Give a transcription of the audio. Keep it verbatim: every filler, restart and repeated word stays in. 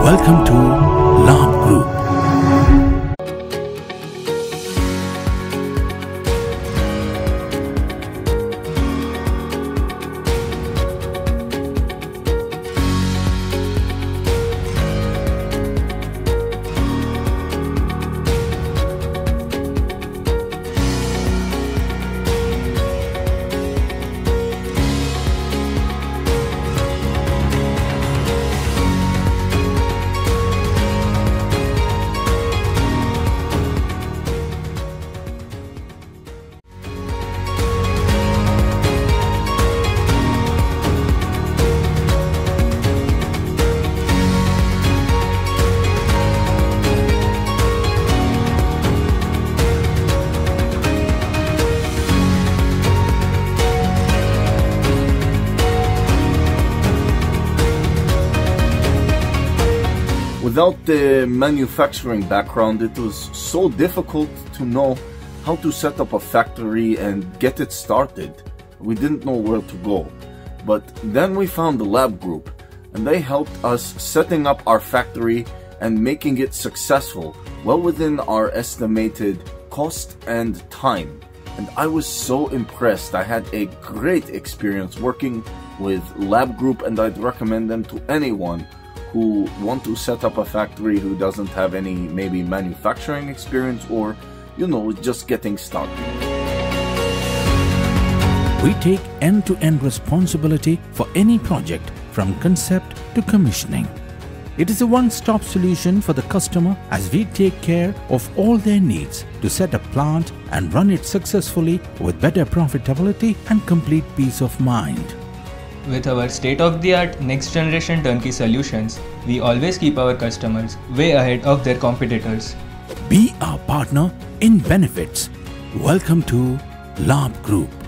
Welcome to Labh Group. Without the manufacturing background, it was so difficult to know how to set up a factory and get it started. We didn't know where to go. But then we found the Labh Group, and they helped us setting up our factory and making it successful, well within our estimated cost and time. And I was so impressed. I had a great experience working with Labh Group, and I'd recommend them to anyone who want to set up a factory who doesn't have any maybe manufacturing experience, or you know, just getting started. We take end-to-end responsibility for any project from concept to commissioning. It is a one-stop solution for the customer as we take care of all their needs to set a plant and run it successfully with better profitability and complete peace of mind. With our state-of-the-art next-generation turnkey solutions, we always keep our customers way ahead of their competitors. Be our partner in benefits. Welcome to Labh Group.